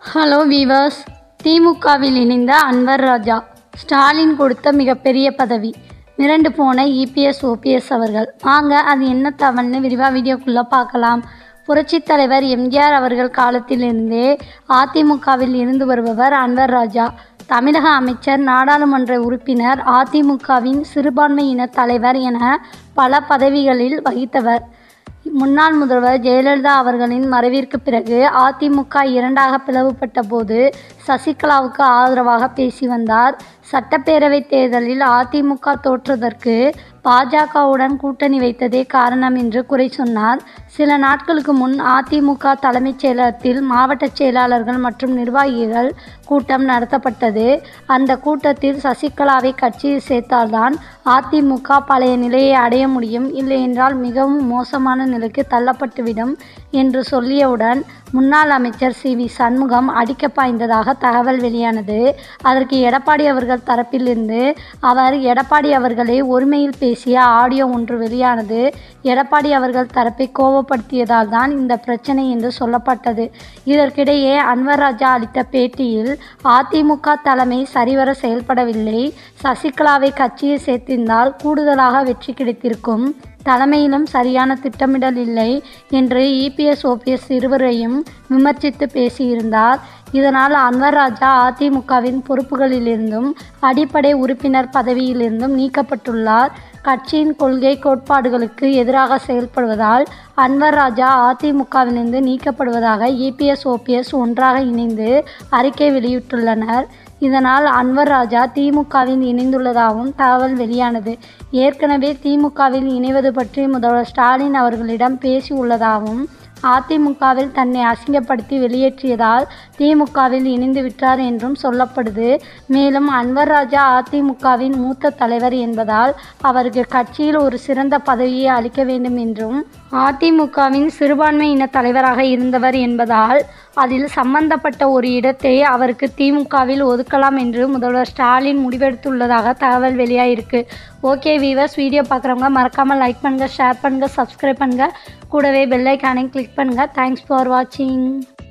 Hello viewers. திமுகவில் இணைந்த அன்வர் ராஜா. ஸ்டாலின் கொடுத்த மிகப்பெரிய பதவி. மிரண்டு போன இபிஎஸ் ஓபிஎஸ் அவர்கள். வாங்க அது என்ன தவறுன்னு விரிவாக வீடியோக்குள்ளே பார்க்கலாம். புரட்சித் தலைவர் எம்ஜிஆர் அவர்கள் காலத்திலிருந்தே அதிமுகவில் இருந்து வருபவர் அன்வர் ராஜா. தமிழக அமைச்சர், நாடாளுமன்ற உறுப்பினர், அதிமுகவின் சிறுபான்மையின தலைவர் என பல பதவிகளில் வகித்தவர். முன்னாள் முதல்வர் ஜெயலலிதா அவர்களின் மறைவிற்கு பிறகு அதிமுக இரண்டாக பிளவுபட்ட போது சசிகலாவுக்கு ஆதரவாக பேசி வந்தார். சட்டப்பேரவைத் தேர்தலில் அதிமுக தோற்றதற்கு பாஜகவுடன் கூட்டணி வைத்ததே காரணம் என்று குறை சொன்னார். சில நாட்களுக்கு முன் அதிமுக தலைமைச் செயலகத்தில் மாவட்ட செயலாளர்கள் மற்றும் நிர்வாகிகள் கூட்டம் நடத்தப்பட்டது. அந்த கூட்டத்தில் சசிகலாவை கட்சியில் சேர்த்தால்தான் அதிமுக பழைய நிலையை அடைய முடியும், இல்லையென்றால் மிகவும் மோசமான நிலைக்கு தள்ளப்பட்டுவிடும் என்று சொல்லியவுடன் முன்னாள் அமைச்சர் சி.வி. சண்முகம் அடிக்க பாய்ந்ததாக தகவல் வெளியானது. அதற்கு எடப்பாடி அவர்கள் தரப்பிலிருந்து எடப்பாடி அவர்களை ஒருமையில் பேசிய ஆடியோ ஒன்று வெளியானது. எடப்பாடி அவர்கள் தரப்பை கோபப்படுத்தியதால் தான் இந்த பிரச்சனை என்று சொல்லப்பட்டது. இதற்கிடையே அன்வர் ராஜா அளித்த பேட்டியில் அதிமுக தலைமை சரிவர செயல்படவில்லை, சசிகலாவை கட்சியில் சேர்த்திருந்தால் கூடுதலாக வெற்றி கிடைத்திருக்கும், தலைமையிலும் சரியான திட்டமிடல் இல்லை என்று இபிஎஸ் ஓபிஎஸ் இருவரையும் விமர்சித்து பேசியிருந்தார். இதனால் அன்வர் ராஜா அதிமுகவின் பொறுப்புகளிலிருந்தும் அடிப்படை உறுப்பினர் பதவியிலிருந்தும் நீக்கப்பட்டுள்ளார். கட்சியின் கொள்கை கோட்பாடுகளுக்கு எதிராக செயல்படுவதால் அன்வர் ராஜா அதிமுகவிலிருந்து நீக்கப்படுவதாக இபிஎஸ் ஓபிஎஸ் ஒன்றாக இணைந்து அறிக்கை வெளியிட்டுள்ளனர். இதனால் அன்வர் ராஜா திமுகவில் இணைந்துள்ளதாகவும் தகவல் வெளியானது. ஏற்கனவே திமுகவில் இணைவது பற்றி முதல்வர் ஸ்டாலின் அவர்களிடம் பேசியுள்ளதாகவும், அதிமுகவில் தன்னை அசிங்கப்படுத்தி வெளியேற்றியதால் திமுகவில் இணைந்து விட்டார் என்றும் சொல்லப்படுது. மேலும் அன்வர் ராஜா அதிமுகவின் மூத்த தலைவர் என்பதால் அவருக்கு கட்சியில் ஒரு சிறந்த பதவியை அளிக்க வேண்டும் என்றும், அதிமுகவின் சிறுபான்மையின தலைவராக இருந்தவர் என்பதால் அதில் சம்பந்தப்பட்ட ஒரு இடத்தை அவருக்கு திமுகவில் ஒதுக்கலாம் என்று முதல்வர் ஸ்டாலின் முடிவெடுத்துள்ளதாக தகவல் வெளியாயிருக்கு. ஓகே வீவர்ஸ், வீடியோ பார்க்குறவங்க மறக்காமல் லைக் பண்ணுங்கள், ஷேர் பண்ணுங்கள், சப்ஸ்கிரைப் பண்ணுங்கள், கூடவே பெல் ஐகானை கிளிக் பண்ணுங்கள். தேங்க்ஸ் ஃபார் வாட்சிங்.